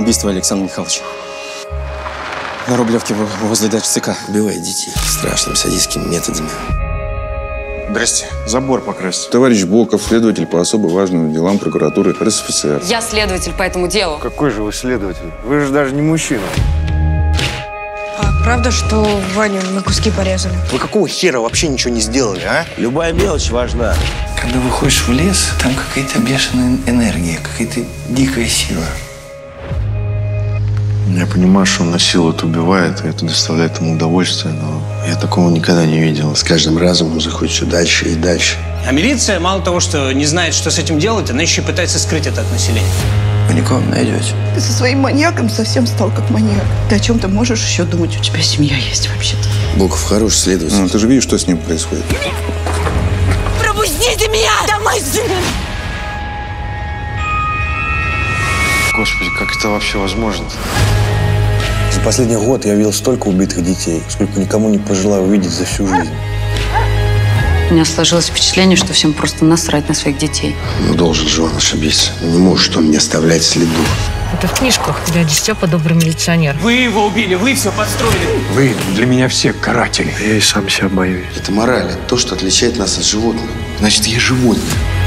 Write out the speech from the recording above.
убийство Александра Михайловича. На Рублевке возле дачи ЦК. Убивает детей страшными садистскими методами. Здрасте. Забор покрасьте. Товарищ Боков, следователь по особо важным делам прокуратуры РСФСР. Я следователь по этому делу. Какой же вы следователь? Вы же даже не мужчина. А правда, что Ваню на куски порезали? Вы какого хера вообще ничего не сделали, а? Любая мелочь важна. Когда выходишь в лес, там какая-то бешеная энергия, какая-то дикая сила. Я понимаю, что он насилует, убивает, и это доставляет ему удовольствие, но я такого никогда не видел. С каждым разом он заходит все дальше и дальше. А милиция мало того, что не знает, что с этим делать, она еще и пытается скрыть это от населения. Вы никого не найдете. Ты со своим маньяком совсем стал как маньяк. Ты о чем-то можешь еще думать? У тебя семья есть вообще-то. Боков хороший следователь. Ну, ты же видишь, что с ним происходит. Пропустите меня! Домой, сын! Господи, как это вообще возможно? За последний год я видел столько убитых детей, сколько никому не пожелаю увидеть за всю жизнь. У меня сложилось впечатление, что всем просто насрать на своих детей. Ну, должен же он ошибиться. Не может он не оставлять следов. Это в книжках дядя Степа добрый милиционер. Вы его убили, вы все подстроили. Вы для меня все каратели. Я и сам себя боюсь. Это мораль, то, что отличает нас от животных. Значит, я животное.